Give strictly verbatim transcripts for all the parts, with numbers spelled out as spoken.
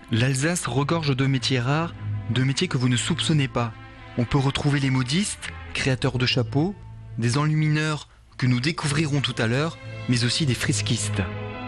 L'Alsace regorge de métiers rares, de métiers que vous ne soupçonnez pas. On peut retrouver les modistes, créateurs de chapeaux, des enlumineurs que nous découvrirons tout à l'heure, mais aussi des fresquistes.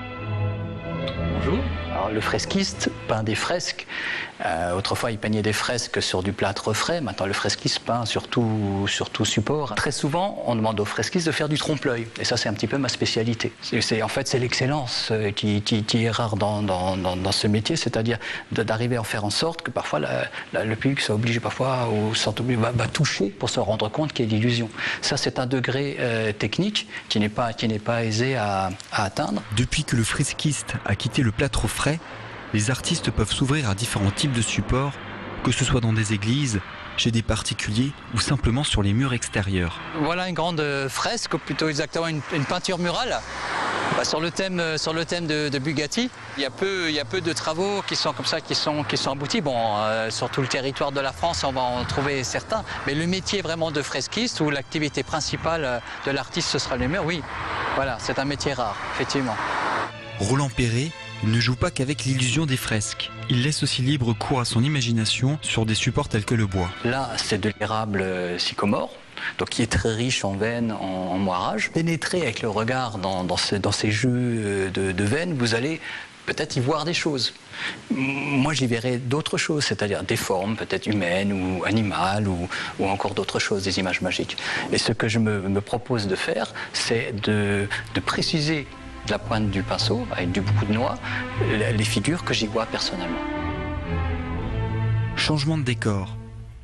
Bonjour. Alors, le fresquiste peint des fresques. Euh, autrefois, il peignait des fresques sur du plâtre frais. Maintenant, le fresquiste peint sur tout, sur tout support. Très souvent, on demande aux fresquistes de faire du trompe-l'œil. Et ça, c'est un petit peu ma spécialité. C'est, en fait, c'est l'excellence qui, qui, qui est rare dans, dans, dans, dans ce métier, c'est-à-dire d'arriver à faire en sorte que parfois la, la, le public soit obligé parfois ou va, va toucher pour se rendre compte qu'il y a l'illusion. Ça, c'est un degré euh, technique qui n'est pas, qui n'est pas aisé à, à atteindre. Depuis que le fresquiste a quitté le plâtre frais, les artistes peuvent s'ouvrir à différents types de supports, que ce soit dans des églises, chez des particuliers ou simplement sur les murs extérieurs. Voilà une grande fresque, ou plutôt exactement une, une peinture murale. Bah, sur le thème, sur le thème de, de Bugatti, il y, a peu, il y a peu de travaux qui sont comme ça, qui sont, qui sont aboutis. Bon, euh, sur tout le territoire de la France, on va en trouver certains. Mais le métier vraiment de fresquiste, où l'activité principale de l'artiste, ce sera les murs, oui. Voilà, c'est un métier rare, effectivement. Roland Perret ne joue pas qu'avec l'illusion des fresques. Il laisse aussi libre cours à son imagination sur des supports tels que le bois. Là, c'est de l'érable sycomore, donc qui est très riche en veines, en, en moirage. Pénétrer avec le regard dans, dans, ce, dans ces jeux de, de veines, vous allez peut-être y voir des choses. Moi, j'y verrai d'autres choses, c'est-à-dire des formes peut-être humaines ou animales ou, ou encore d'autres choses, des images magiques. Et ce que je me, me propose de faire, c'est de, de préciser de la pointe du pinceau, avec du beaucoup de noix, les figures que j'y vois personnellement. Changement de décor.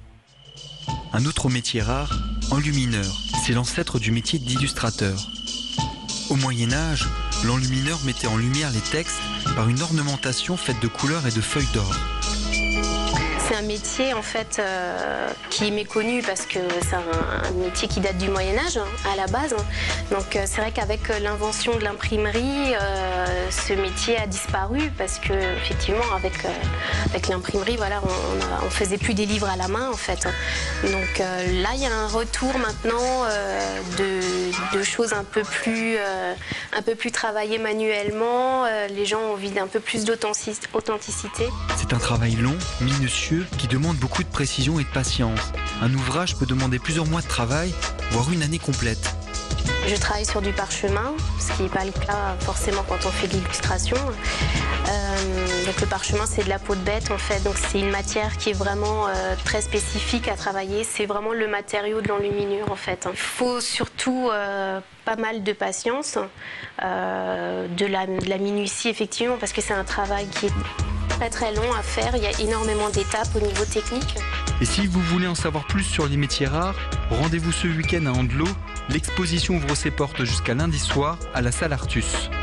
Un autre métier rare, enlumineur. C'est l'ancêtre du métier d'illustrateur. Au Moyen-Âge, l'enlumineur mettait en lumière les textes par une ornementation faite de couleurs et de feuilles d'or. C'est un métier en fait euh, qui est méconnu parce que c'est un, un métier qui date du Moyen-Âge hein, à la base. Donc euh, c'est vrai qu'avec l'invention de l'imprimerie, euh, ce métier a disparu parce que effectivement avec, euh, avec l'imprimerie, voilà, on, on, a, on faisait plus des livres à la main en fait. Donc euh, là il y a un retour maintenant euh, de, de choses un peu plus, euh, un peu plus travaillées manuellement. Euh, les gens ont envie d'un peu plus d'authenticité. C'est un travail long, minutieux, qui demande beaucoup de précision et de patience. Un ouvrage peut demander plusieurs mois de travail, voire une année complète. Je travaille sur du parchemin, ce qui n'est pas le cas forcément quand on fait de l'illustration. Euh, donc le parchemin, c'est de la peau de bête en fait, donc c'est une matière qui est vraiment euh, très spécifique à travailler. C'est vraiment le matériau de l'enluminure en fait. Il faut surtout euh, pas mal de patience, euh, de, la, de la minutie effectivement, parce que c'est un travail qui est très très long à faire, il y a énormément d'étapes au niveau technique. Et si vous voulez en savoir plus sur les métiers rares, rendez-vous ce week-end à Andelot. L'exposition ouvre ses portes jusqu'à lundi soir à la salle Artus.